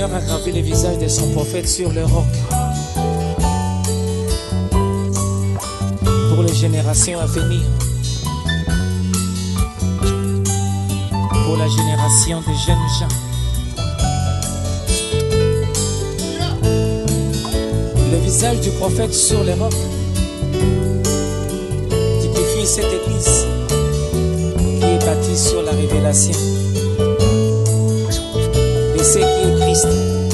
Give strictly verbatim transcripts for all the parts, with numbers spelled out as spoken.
Seigneur a gravé le visage de son prophète sur le roc pour les générations à venir, pour la génération des jeunes gens. Le visage du prophète sur le roc typifie cette église qui est bâtie sur la révélation de ce qui est Christ.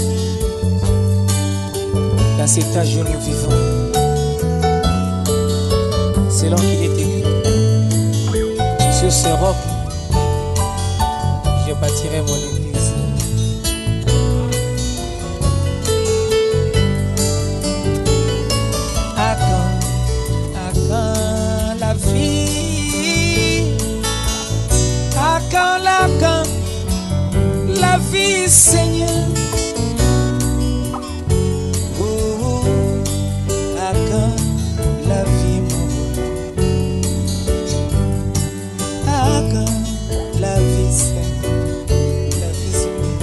Dans cet âge où nous vivons, selon qu'il est écrit, sur ce roc, je bâtirai mon église. À quand, à quand la vie? À quand la, quand la vie, Seigneur? Oh, à quand la vie, mon à quand la vie, Seigneur? La vie,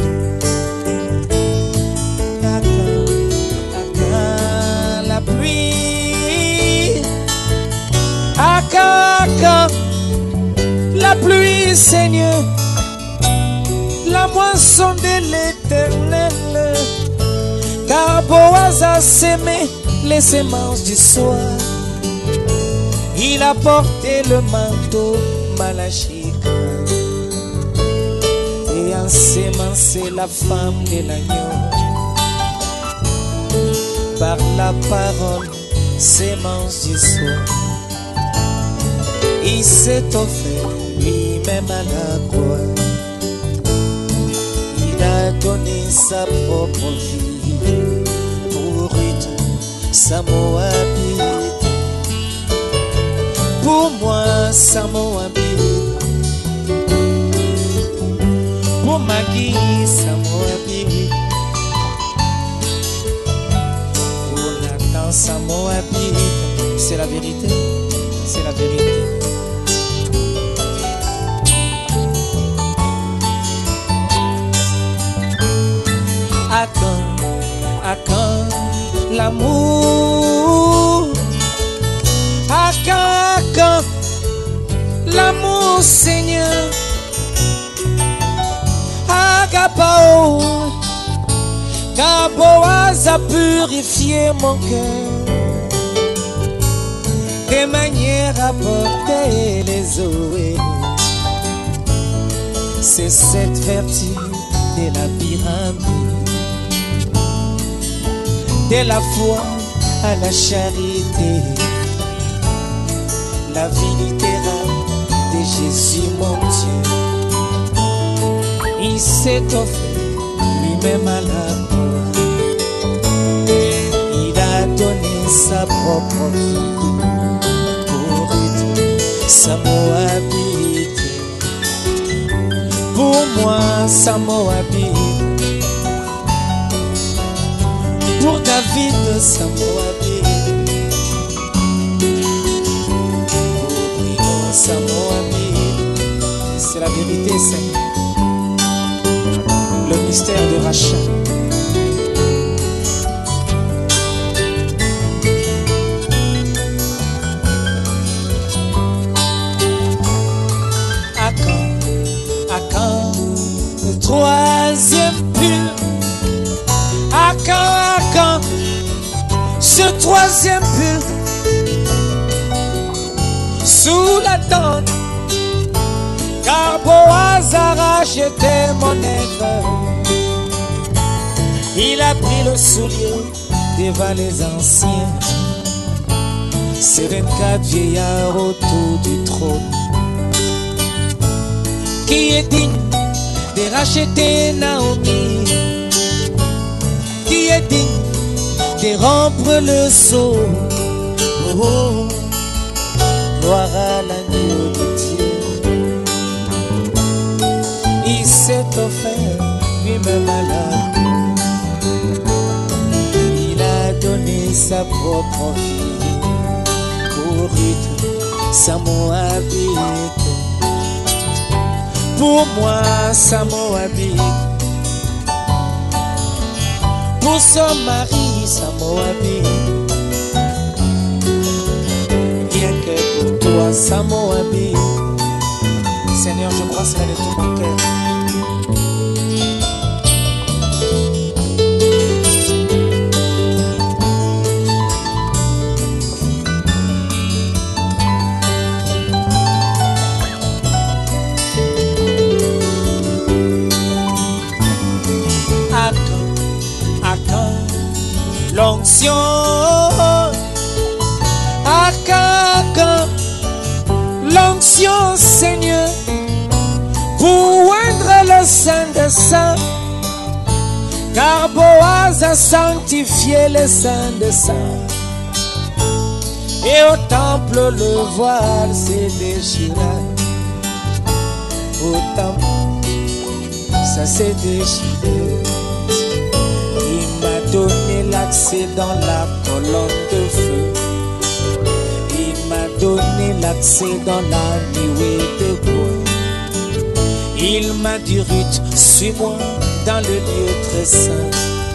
Seigneur. À quand, à quand la pluie? À quand, à quand la pluie, Seigneur? La moisson de l'Éternel, car Boaz a sémé les semences du soir. Il a porté le manteau malachique et ensemencé la femme de l'agneau. Par la parole, sémence du soir, il s'est offert lui-même à la croix. Il a donné sa propre vie pour Ruth, sa Moabite. Pour moi, sa Moabite. Pour Maggie, sa Moabite. Pour Nathan, sa Moabite. C'est la vérité, c'est la vérité. À quand, à quand l'amour? À quand, à quand l'amour, Seigneur? Agapao, car Boaz a purifié mon cœur de manière à porter les eaux. C'est cette vertu de la pyramide, de la foi à la charité, la vie littérale de Jésus mon Dieu. Il s'est offert lui-même à la croix. Il a donné sa propre vie pour Ruth, sa Moabite. Pour moi, sa Moabite. Pour David, sa Moabite. Pour Bruno, sa Moabite. C'est la vérité, Seigneur. Le mystère de rachat. À quand, à quand le troisième pur? À quand, à quand ce troisième pur? Sous la tente, car Boaz a racheté mon être. Il a pris le soulier devant les anciens. C'est vingt-quatre vieillards autour du trône. Qui est digne de racheter Naomi? Qui est digne de rompre le sceau? Oh, oh, gloire à l'agneau de Dieu. Il s'est offert lui-même à la croix. Il a donné sa propre vie pour Ruth, sa Moabite. Pour moi, sa Moabite. pour son mari, sa Moabite. Rien que pour toi, sa Moabite. Seigneur, je crois cela de tout mon cœur. L'onction, à quand l'onction, Seigneur, pour oindre le sein de saint, car Boaz a sanctifié le sein de saint. Et au temple le voile s'est déchiré. Au temple, ça s'est déchiré. Il m'a donné l'accès dans la colonne de feu. Il m'a donné l'accès dans la nuée de bois. Il m'a dit Ruth, suis-moi dans le lieu très saint.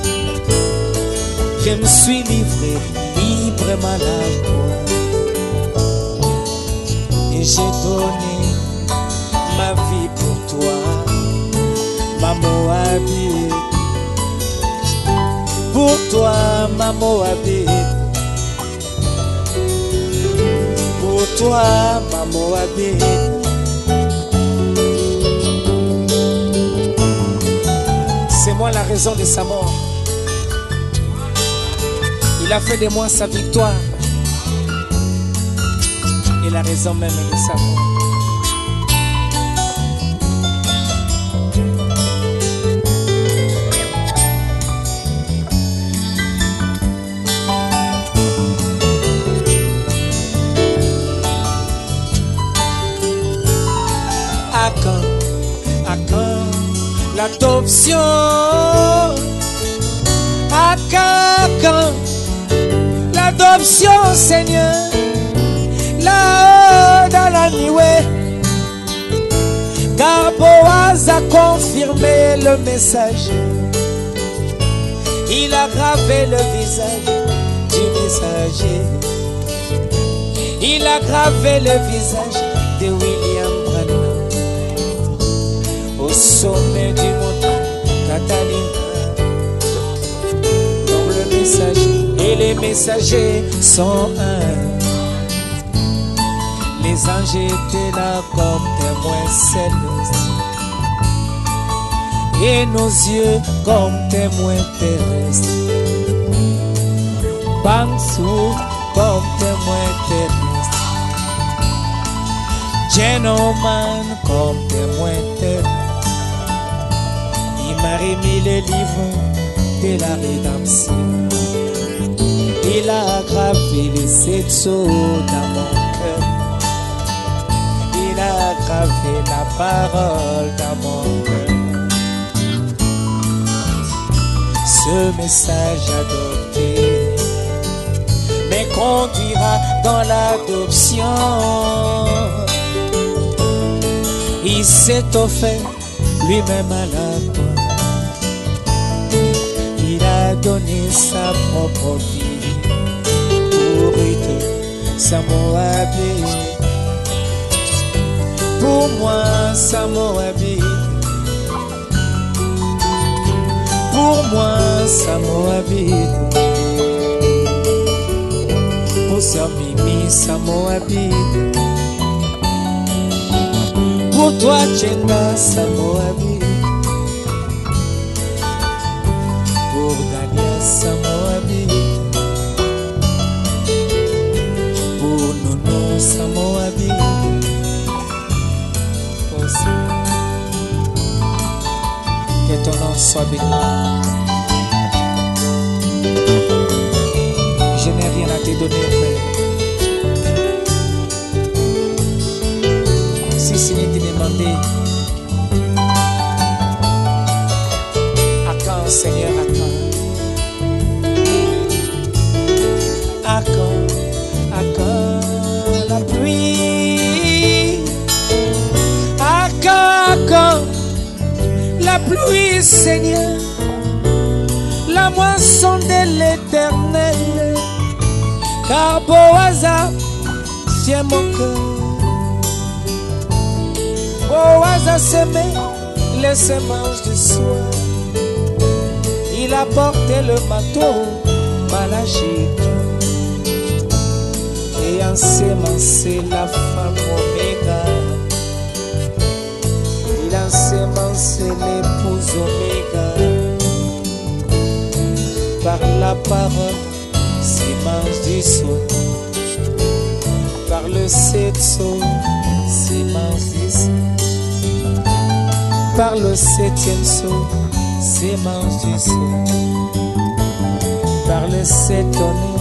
Je me suis livré librement à toi. Et j'ai donné ma vie pour toi, ma Moabite. Pour toi, ma Moabite. Pour toi, ma Moabite. C'est moi la raison de sa mort. Il a fait de moi sa victoire. Et la raison même de sa mort. À quand, à quand l'adoption? À quand, quand l'adoption, Seigneur? Là-haut dans la nuée, car Boaz a confirmé le message. Il a gravé le visage du messager. Il a gravé le visage de William Branham au sommet du mont Catalina. Comme le messager et les messagers sont un. Les anges étaient là comme témoins célestes et nos yeux comme témoins terrestres. Bangsou comme témoins terrestres. Gentleman comme témoins terrestres. Il m'a remis le livre de la rédemption. Il a gravé les sept sceaux dans mon cœur. Il a gravé la parole dans mon cœur. Ce message adopté me conduira dans l'adoption. Il s'est offert lui-même à la croix. Il a donné sa propre vie pour Ruth, sa Moabite. Pour moi, sa Moabite. Pour moi, sa Moabite. Pour Sœur Mimi, sa Moabite. Pour toi, Jenna, sa Moabite. Pour Daniel, sa Moabite. Pour Nono, sa Moabite. Que ton nom soit béni. Je n'ai rien à te donner, Père. Si Seigneur te demandait, à quand, Seigneur, à quand? À quand, à quand la pluie? À quand, à quand la pluie, Seigneur? La moisson l'Éternel, car Boaz tient mon cœur. Boaz a semé les semences du soir. Il a porté le manteau malachite et ensemencé la femme Oméga. Il a ensemencé l'épouse Oméga. Par la parole, sémence du soir. Par le septième sémence du soir. Par le septième saut, sémence du soir. Par le sept tonnerre,